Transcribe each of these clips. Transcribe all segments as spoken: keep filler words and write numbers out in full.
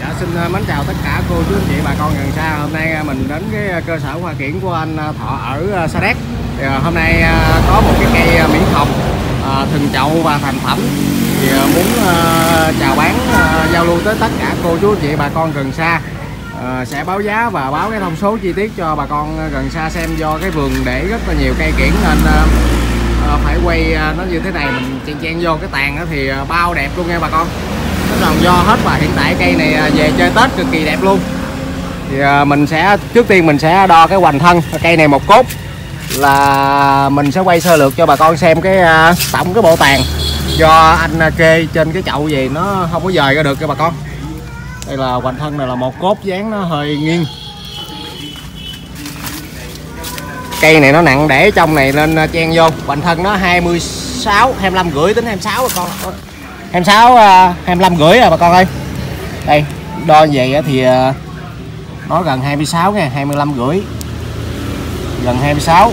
Dạ, xin mến chào tất cả cô chú anh chị bà con gần xa. Hôm nay mình đến cái cơ sở hoa kiển của anh Thọ ở Sa Đéc. Thì hôm nay có một cái cây mỹ hồng thường chậu và thành phẩm, thì muốn chào bán giao lưu tới tất cả cô chú anh chị bà con gần xa. Sẽ báo giá và báo cái thông số chi tiết cho bà con gần xa xem. Do cái vườn để rất là nhiều cây kiển nên phải quay nó như thế này, mình chen chen vô cái tàn thì bao đẹp luôn nha bà con. Nó tròn do hết, và hiện tại cây này về chơi Tết cực kỳ đẹp luôn. Thì mình sẽ trước tiên mình sẽ đo cái hoành thân cây này một cốt, là mình sẽ quay sơ lược cho bà con xem cái tổng cái bộ tàn. Do anh kê trên cái chậu gì nó không có dời ra được cho bà con. Đây là hoành thân này là một cốt, dáng nó hơi nghiêng. Cây này nó nặng để trong này nên chen vô. Hoành thân nó hai mươi sáu, hai mươi lăm rưỡi đến hai mươi sáu bà con. hai mươi sáu, hai mươi lăm rưỡi à bà con ơi. Đây, đo vậy thì nó gần hai mươi sáu nha, hai mươi lăm rưỡi. Gần hai mươi sáu.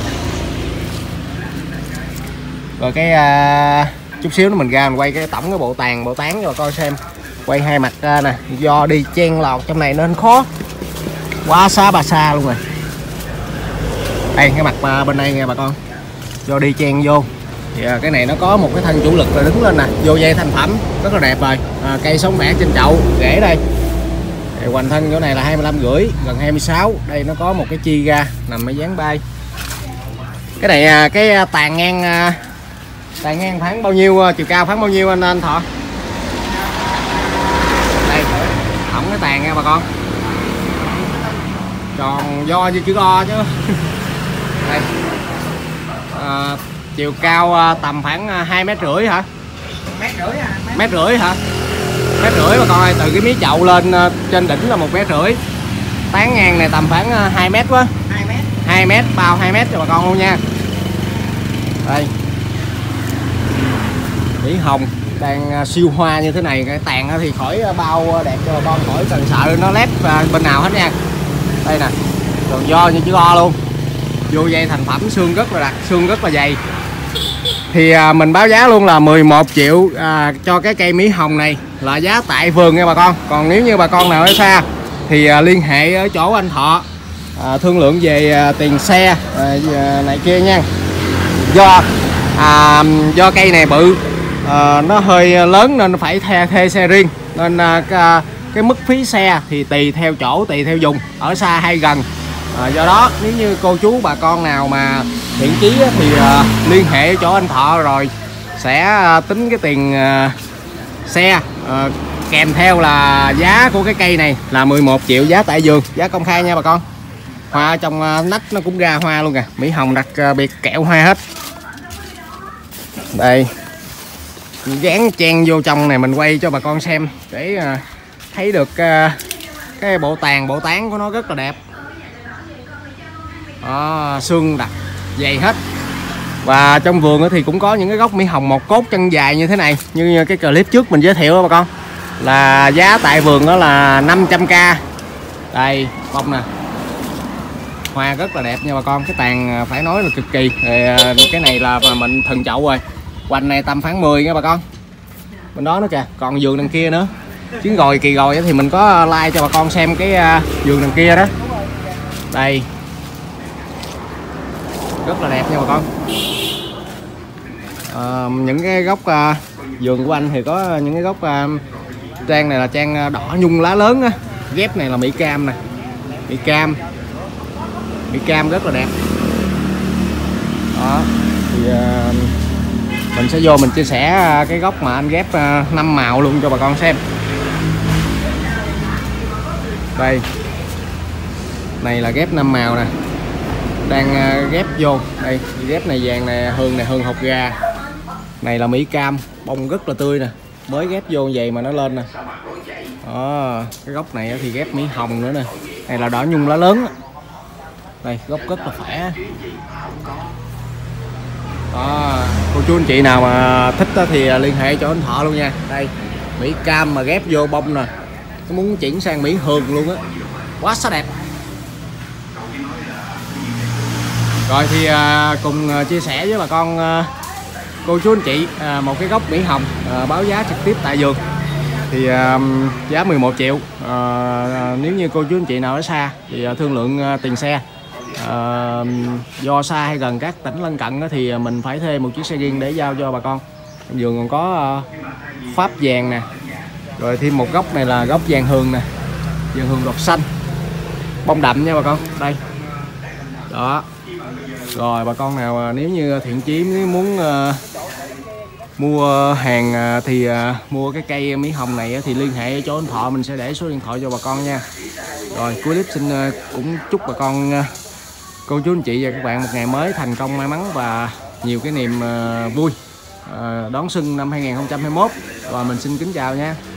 Rồi cái uh, chút xíu nữa mình ra mình quay cái tổng cái bộ tàn, bộ tán cho bà con xem. Quay hai mặt ra nè, do đi chen lọt trong này nên khó. Quá xa bà xa luôn rồi. Đây cái mặt bên đây nha bà con. Do đi chen vô. Thì cái này nó có một cái thân chủ lực là đứng lên nè, vô dây thành phẩm rất là đẹp rồi. À, cây sống mẻ trên chậu rễ đây. Thì hoành thân chỗ này là hai mươi lăm rưỡi, gần hai mươi sáu. Đây nó có một cái chi ra nằm ở dáng bay. Cái này cái tàn ngang tàn ngang khoảng bao nhiêu, chiều cao khoảng bao nhiêu anh anh Thọ? Đây, hỏng cái tàn nha bà con. Tròn do như chữ O chứ. Đây. À, chiều cao tầm khoảng hai mét rưỡi hả? Mét rưỡi à? Mét rưỡi hả? Mét rưỡi bà con ơi, từ cái mí chậu lên trên đỉnh là một mét rưỡi. Tán ngang này tầm khoảng hai mét quá. hai mét. hai mét, bao hai mét cho bà con luôn nha. Đây. Mỹ hồng đang siêu hoa như thế này, cái tàn thì khỏi bao đẹp cho bà con, khỏi cần sợ nó lép bên nào hết nha. Đây nè, còn do như chữ O luôn. Vô dây thành phẩm, xương rất là đặc, xương rất là dày. Thì à, mình báo giá luôn là mười một triệu à, cho cái cây mỹ hồng này là giá tại vườn nha bà con. Còn nếu như bà con nào ở xa thì à, liên hệ ở chỗ anh Thọ, à, thương lượng về à, tiền xe à, này kia nha. Do à, do cây này bự, à, nó hơi lớn nên phải thuê, thuê xe riêng. Nên à, cái, cái mức phí xe thì tùy theo chỗ, tùy theo vùng, ở xa hay gần. À, do đó nếu như cô chú bà con nào mà thiện chí thì uh, liên hệ chỗ anh Thọ rồi sẽ uh, tính cái tiền uh, xe uh, kèm theo là giá của cái cây này là mười một triệu, giá tại vườn, giá công khai nha bà con. Hoa trong uh, nách nó cũng ra hoa luôn kìa, mỹ hồng đặc uh, biệt kẹo hoa hết. Đây, dán chen vô trong này mình quay cho bà con xem để uh, thấy được uh, cái bộ tàn, bộ tán của nó rất là đẹp. Đó, xương đặc dày hết. Và trong vườn thì cũng có những cái gốc mỹ hồng một cốt chân dài như thế này, như cái clip trước mình giới thiệu đó bà con, là giá tại vườn đó là năm trăm k. Đây bông nè, hoa rất là đẹp nha bà con. Cái tàn phải nói là cực kỳ. Thì cái này là mình thần chậu rồi, hoành này tầm khoảng mười nha bà con. Bên đó nữa kìa, còn vườn đằng kia nữa. Chuyến rồi kỳ rồi thì mình có like cho bà con xem cái vườn đằng kia đó. Đây, rất là đẹp nha bà con. À, những cái gốc uh, vườn của anh thì có những cái gốc uh, trang này là trang đỏ nhung lá lớn á. Ghép này là mỹ cam nè, mỹ cam, mỹ cam rất là đẹp. Đó thì uh, mình sẽ vô mình chia sẻ uh, cái gốc mà anh ghép uh, năm màu luôn cho bà con xem. Đây, này là ghép năm màu nè, đang ghép vô đây. Ghép này vàng này, hương này, hương hột gà, này là mỹ cam, bông rất là tươi nè, mới ghép vô vậy mà nó lên nè. Đó, cái gốc này thì ghép mỹ hồng nữa nè, này là đỏ nhung lá lớn. Đây gốc rất là khỏe. Đó, cô chú anh chị nào mà thích thì liên hệ cho anh Thọ luôn nha. Đây mỹ cam mà ghép vô bông nè, nó muốn chuyển sang mỹ hương luôn á, quá sắc đẹp. Rồi thì à, cùng à, chia sẻ với bà con à, cô chú anh chị à, một cái gốc mỹ hồng à, báo giá trực tiếp tại vườn. thì uh, giá mười một triệu. uh, Nếu như cô chú anh chị nào ở xa thì uh, thương lượng uh, tiền xe. uh, Do xa hay gần các tỉnh lân cận thì mình phải thuê một chiếc xe riêng để giao cho bà con. Vườn còn có uh, pháp vàng nè, rồi thêm một gốc này là gốc vàng hường nè, vàng hường đọt xanh bông đậm nha bà con. Đây đó. Rồi bà con nào nếu như thiện chí nếu muốn uh, mua hàng thì uh, mua cái cây mỹ hồng này thì liên hệ cho anh Thọ, mình sẽ để số điện thoại cho bà con nha. Rồi cuối clip xin uh, cũng chúc bà con uh, cô chú anh chị và các bạn một ngày mới thành công, may mắn và nhiều cái niềm uh, vui uh, đón xuân năm hai nghìn không trăm hai mươi mốt. Rồi mình xin kính chào nha.